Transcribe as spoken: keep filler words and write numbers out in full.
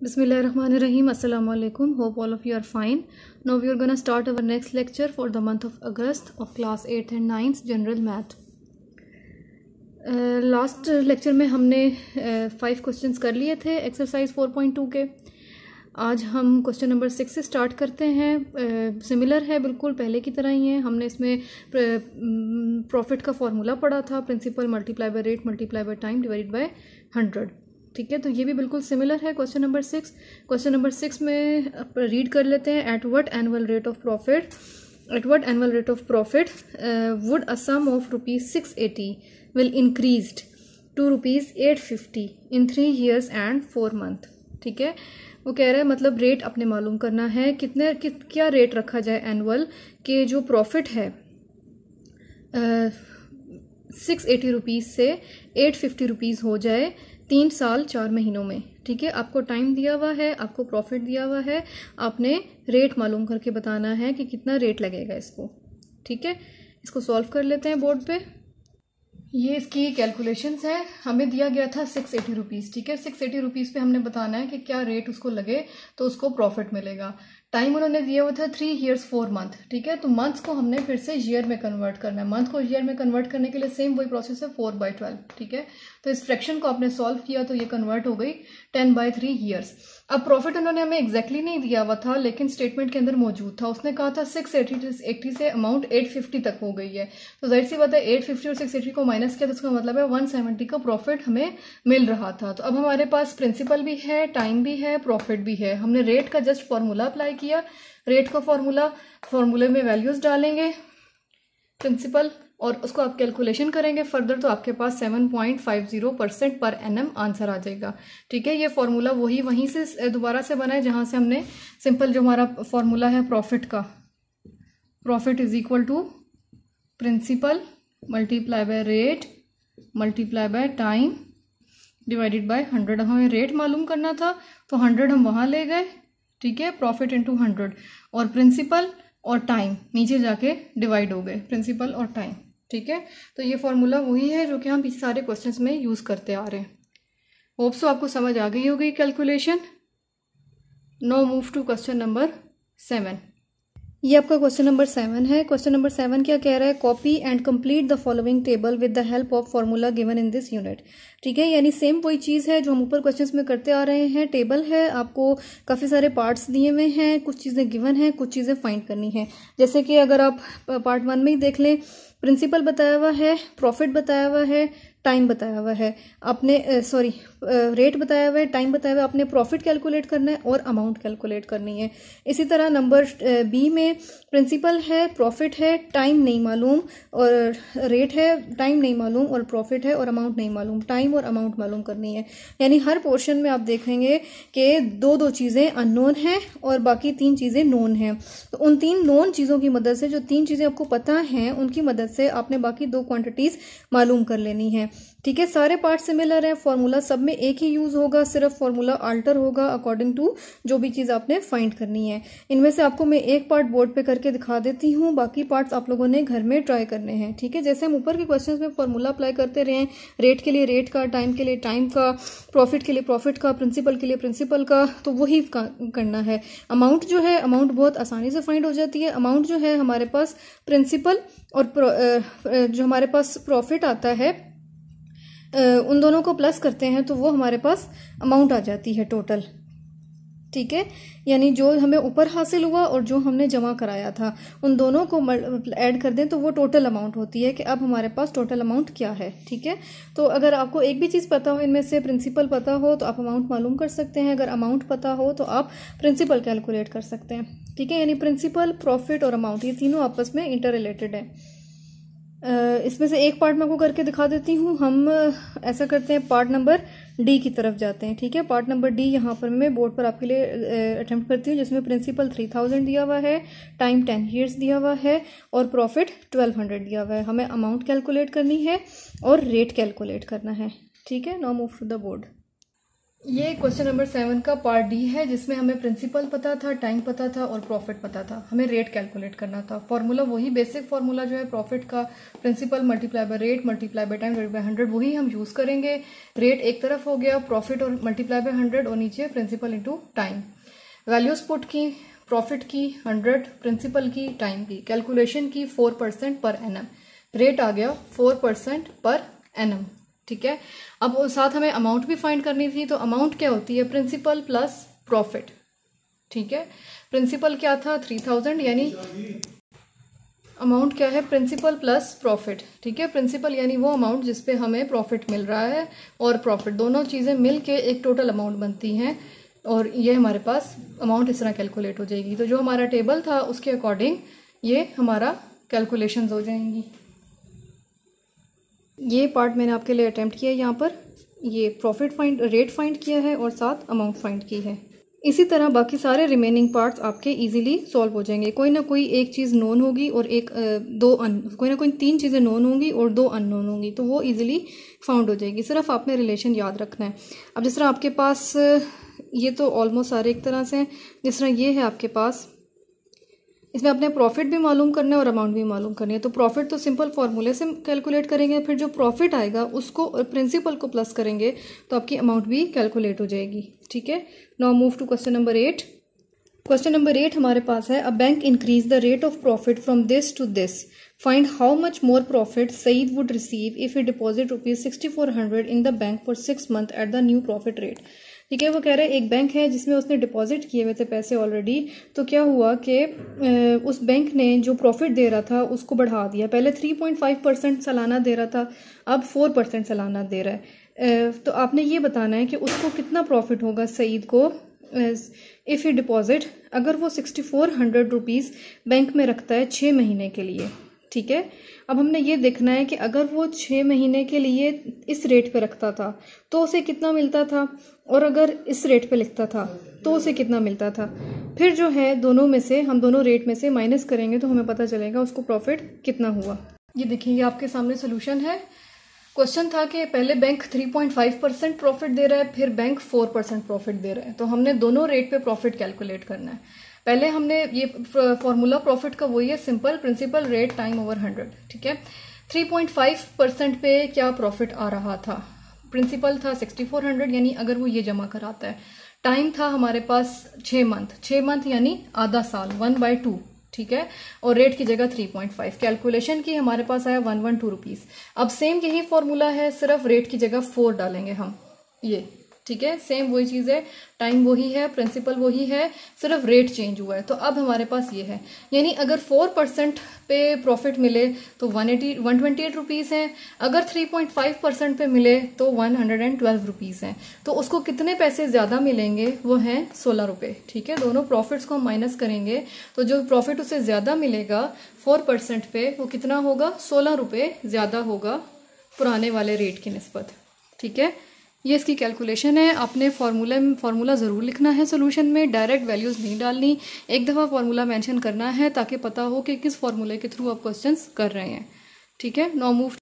Bismillahirrahmanirrahim. Assalamu alaikum. Hope all of you are fine. Now we are going to start our next lecture for the month of August of class eighth and ninth general math. Last uh, lecture में हमने five uh, questions कर लिए थे exercise four point two के. आज हम question number six से start करते हैं. सिमिलर uh, है, बिल्कुल पहले की तरह ही है. हमने इसमें प्रॉफिट का फॉर्मूला पढ़ा था, principal multiply by rate multiply by time divided by hundred. ठीक है, तो ये भी बिल्कुल सिमिलर है. Question number six question number six में रीड कर लेते हैं. At what annual rate of profit at what annual rate of profit would a sum of rupees six eighty will increased to rupees eight fifty in three years and four month. ठीक है, वो कह रहा है मतलब rate अपने मालूम करना है, कितने कि, क्या रेट रखा जाए एनुअल के जो प्रॉफिट है सिक्स एटी रुपीज़ से एट फिफ्टी रुपीज़ हो जाए तीन साल चार महीनों में. ठीक है, आपको टाइम दिया हुआ है, आपको प्रॉफिट दिया हुआ है, आपने रेट मालूम करके बताना है कि कितना रेट लगेगा इसको. ठीक है, इसको सॉल्व कर लेते हैं बोर्ड पे. ये इसकी कैलकुलेशंस है. हमें दिया गया था सिक्स एटी रुपीज़. ठीक है, सिक्स एटी रुपीज़ पे हमने बताना है कि क्या रेट उसको लगे तो उसको प्रॉफिट मिलेगा. टाइम उन्होंने दिया हुआ था थ्री ईयर्स फोर मंथ. ठीक है, तो मंथ्स को हमने फिर से ईयर में कन्वर्ट करना है. मंथ को ईयर में कन्वर्ट करने के लिए सेम वही प्रोसेस है, फोर बाई ट्वेल्व. ठीक है, तो इस फ्रैक्शन को आपने सॉल्व किया तो ये कन्वर्ट हो गई टेन बाई थ्री ईयर्स. अब प्रॉफिट उन्होंने हमें एग्जैक्टली नहीं दिया हुआ था, लेकिन स्टेटमेंट के अंदर मौजूद था. उसने कहा था सिक्स एटी से अमाउंट एट फिफ्टी तक हो गई है, तो जाहिर सी बात है एट फिफ्टी और सिक्स एटी को माइनस किया तो उसका मतलब है वन सेवेंटी का प्रॉफिट हमें मिल रहा था. तो अब हमारे पास प्रिंसिपल भी है, टाइम भी है, प्रॉफिट भी है. हमने रेट का जस्ट फॉर्मूला अप्लाई किया. रेट का फॉर्मूला फॉर्मूले में वैल्यूज डालेंगे प्रिंसिपल और उसको आप कैलकुलेशन करेंगे फर्दर, तो आपके पास seven point five zero percent पर एनएम आंसर आ जाएगा. ठीक है, ये फॉर्मूला वही वहीं से दोबारा से बना है जहां से हमने सिंपल जो हमारा फॉर्मूला है प्रॉफिट का, profit is equal to principal multiply by rate multiply by time divided by hundred. हमें रेट मालूम करना था तो हंड्रेड हम वहां ले गए. ठीक है, प्रॉफिट इंटू हंड्रेड और प्रिंसिपल और टाइम नीचे जाके डिवाइड हो गए, प्रिंसिपल और टाइम. ठीक है, तो ये फॉर्मूला वही है जो कि हम इस सारे क्वेश्चंस में यूज करते आ रहे हैं. होप सो आपको समझ आ गई होगी calculation. Now move to question number seven. ये आपका क्वेश्चन नंबर सेवन है. क्वेश्चन नंबर सेवन क्या कह रहा है? Copy and complete the following table with the help of formula given in this unit. ठीक है, यानी सेम वही चीज है जो हम ऊपर क्वेश्चंस में करते आ रहे हैं. टेबल है, आपको काफी सारे पार्ट्स दिए हुए हैं, कुछ चीजें गिवन है, कुछ चीजें फाइंड करनी है. जैसे कि अगर आप पार्ट वन में ही देख लें, प्रिंसिपल बताया हुआ है, प्रॉफिट बताया हुआ है, टाइम बताया हुआ है, आपने सॉरी रेट बताया हुआ है, टाइम बताया हुआ है, आपने प्रॉफिट कैलकुलेट करना है और अमाउंट कैलकुलेट करनी है. इसी तरह नंबर बी में प्रिंसिपल है, प्रॉफिट है, टाइम नहीं मालूम और रेट है, टाइम नहीं मालूम और प्रॉफिट है और अमाउंट नहीं मालूम, टाइम और अमाउंट मालूम करनी है. यानी हर पोर्शन में आप देखेंगे कि दो दो चीजें अननोन हैं और बाकी तीन चीजें नोन हैं. तो उन तीन नोन चीजों की मदद से, जो तीन चीजें आपको पता हैं, उनकी मदद से आपने बाकी दो क्वांटिटीज मालूम कर लेनी है. ठीक है, सारे पार्ट सिमिलर हैं, फॉर्मूला सब में एक ही यूज होगा, सिर्फ फॉर्मूला अल्टर होगा अकॉर्डिंग टू जो भी चीज आपने फाइंड करनी है. इनमें से आपको मैं एक पार्ट बोर्ड पे करके दिखा देती हूँ, बाकी पार्ट्स आप लोगों ने घर में ट्राई करने हैं. ठीक है, जैसे हम ऊपर के क्वेश्चंस में फॉर्मूला अप्लाई करते रहे, रेट के लिए रेट का, टाइम के लिए टाइम का, प्रॉफिट के लिए प्रॉफिट का, प्रिंसिपल के लिए प्रिंसिपल का, तो वही करना है. अमाउंट जो है, अमाउंट बहुत आसानी से फाइंड हो जाती है. अमाउंट जो है हमारे पास प्रिंसिपल और जो हमारे पास प्रॉफिट आता है उन दोनों को प्लस करते हैं तो वो हमारे पास अमाउंट आ जाती है टोटल. ठीक है, यानी जो हमें ऊपर हासिल हुआ और जो हमने जमा कराया था उन दोनों को ऐड कर दें तो वो टोटल अमाउंट होती है कि अब हमारे पास टोटल अमाउंट क्या है. ठीक है, तो अगर आपको एक भी चीज़ पता हो, इनमें से प्रिंसिपल पता हो तो आप अमाउंट मालूम कर सकते हैं, अगर अमाउंट पता हो तो आप प्रिंसिपल कैलकुलेट कर सकते हैं. ठीक है, यानी प्रिंसिपल, प्रॉफिट और अमाउंट ये तीनों आपस में इंटर रिलेटेड है. इसमें से एक पार्ट मैं आपको करके दिखा देती हूँ. हम ऐसा करते हैं, पार्ट नंबर डी की तरफ जाते हैं. ठीक है, पार्ट नंबर डी यहाँ पर मैं बोर्ड पर आपके लिए अटेम्प्ट करती हूँ, जिसमें प्रिंसिपल थ्री थाउजेंड दिया हुआ है, टाइम टेन ईयर्स दिया हुआ है और प्रॉफिट ट्वेल्व हंड्रेड दिया हुआ है. हमें अमाउंट कैलकुलेट करनी है और रेट कैलकुलेट करना है. ठीक है, now move to the board. ये क्वेश्चन नंबर सेवन का पार्ट डी है, जिसमें हमें प्रिंसिपल पता था, टाइम पता था और प्रॉफिट पता था। हमें रेट कैलकुलेट करना था। फॉर्मूला वही बेसिक फॉर्मूला जो है प्रॉफिट का, principal multiply by rate multiply by time divided by hundred, वही हम यूज करेंगे। रेट एक तरफ हो गया, प्रॉफिट और मल्टीप्लाई बाय हंड्रेड, और नीचे principal into time. Values put की, प्रॉफिट की हंड्रेड, प्रिंसिपल की, टाइम की, कैलकुलेशन की four percent per annum, rate आ गया फोर परसेंट पर एनम। ठीक है, अब साथ हमें अमाउंट भी फाइंड करनी थी, तो अमाउंट क्या होती है, प्रिंसिपल प्लस प्रॉफिट। ठीक है, प्रिंसिपल क्या था थ्री थाउजेंड, यानी अमाउंट क्या है, प्रिंसिपल प्लस प्रॉफिट। ठीक है, प्रिंसिपल यानी वो अमाउंट जिसपे हमें प्रॉफिट मिल रहा है, और प्रॉफिट, दोनों चीजें मिलके एक टोटल अमाउंट बनती हैं, और ये हमारे पास अमाउंट इस तरह कैलकुलेट हो जाएगी। तो जो हमारा टेबल था उसके अकॉर्डिंग ये हमारा कैलकुलेशंस हो जाएंगी। ये पार्ट मैंने आपके लिए अटेम्प्ट किया है। यहाँ पर ये प्रॉफिट फाइंड, रेट फाइंड किया है और साथ अमाउंट फाइंड की है। इसी तरह बाकी सारे रिमेनिंग पार्ट्स आपके इजीली सॉल्व हो जाएंगे। कोई ना कोई एक चीज़ नोन होगी और एक दो अन कोई ना कोई तीन चीज़ें नोन होंगी और दो अननोन होंगी, तो वो इजीली फाउंड हो जाएगी। सिर्फ आपने रिलेशन याद रखना है। अब जिस तरह आपके पास ये तो ऑलमोस्ट सारे एक तरह से हैं, जिस तरह ये है आपके पास, इसमें अपने प्रॉफिट भी मालूम करना है और अमाउंट भी मालूम करनी है। तो प्रॉफिट तो सिंपल फॉर्मूले से कैलकुलेट करेंगे, फिर जो प्रॉफिट आएगा उसको प्रिंसिपल को प्लस करेंगे तो आपकी अमाउंट भी कैलकुलेट हो जाएगी। ठीक है, now move to question number eight. Question number eight हमारे पास है, a bank increase the rate of profit from this to this, find how much more profit Saeed would receive if he deposit rupees sixty four hundred in the bank for six month at the new profit rate. ठीक है, वो कह रहे हैं एक bank है जिसमें उसने डिपॉजिट किए हुए थे पैसे ऑलरेडी, तो क्या हुआ कि उस बैंक ने जो प्रॉफिट दे रहा था उसको बढ़ा दिया। पहले थ्री पॉइंट फाइव परसेंट सालाना दे रहा था, अब फोर परसेंट सालाना दे रहा है। तो आपने ये बताना है कि उसको कितना प्रॉफिट होगा सईद को इफ़ ही डिपॉजिट, अगर वो sixty four hundred rupees bank में रखता है छः महीने के लिए। ठीक है, अब हमने ये देखना है कि अगर वो छः महीने के लिए इस रेट पे रखता था तो उसे कितना मिलता था, और अगर इस रेट पे लिखता था तो उसे कितना मिलता था। फिर जो है दोनों में से, हम दोनों रेट में से माइनस करेंगे तो हमें पता चलेगा उसको प्रॉफिट कितना हुआ। ये देखिए, ये आपके सामने सोल्यूशन है। क्वेश्चन था कि पहले bank three point five percent profit दे रहा है, फिर बैंक फोर परसेंट प्रॉफिट दे रहा है, तो हमने दोनों रेट पे प्रॉफिट कैलकुलेट करना है। पहले हमने ये फॉर्मूला प्रॉफिट का वही है, simple, principal rate time over hundred. ठीक है, थ्री पॉइंट फाइव परसेंट पे क्या प्रॉफिट आ रहा था, प्रिंसिपल था सिक्सटी फोर हंड्रेड, यानी अगर वो ये जमा कराता है। टाइम था हमारे पास छः मंथ, छः मंथ यानी आधा साल, वन बाय टू। ठीक है, और रेट की जगह थ्री पॉइंट फाइव, कैलकुलेशन की हमारे पास आया वन वन टू रुपीज़। अब सेम यही फॉर्मूला है, सिर्फ रेट की जगह फोर डालेंगे हम, ये। ठीक है, सेम वही चीज़ है, टाइम वही है, प्रिंसिपल वही है, सिर्फ रेट चेंज हुआ है। तो अब हमारे पास ये है, यानी अगर फोर परसेंट पे प्रॉफिट मिले तो one eighty one twenty eight rupees हैं, अगर थ्री पॉइंट फाइव परसेंट पे मिले तो one hundred and twelve rupees हैं। तो उसको कितने पैसे ज़्यादा मिलेंगे, वो हैं सोलह रुपये। ठीक है, दोनों प्रॉफिट्स को हम माइनस करेंगे तो जो प्रॉफिट उसे ज़्यादा मिलेगा फोर परसेंट पे, वो कितना होगा, सोलह रुपये ज़्यादा होगा पुराने वाले रेट की निस्बत। ठीक है, ये इसकी कैलकुलेशन है। आपने फार्मूला फार्मूला ज़रूर लिखना है सोल्यूशन में, डायरेक्ट वैल्यूज़ नहीं डालनी, एक दफ़ा फार्मूला मेंशन करना है ताकि पता हो कि किस फार्मूले के थ्रू आप क्वेश्चंस कर रहे हैं। ठीक है, नाउ मूव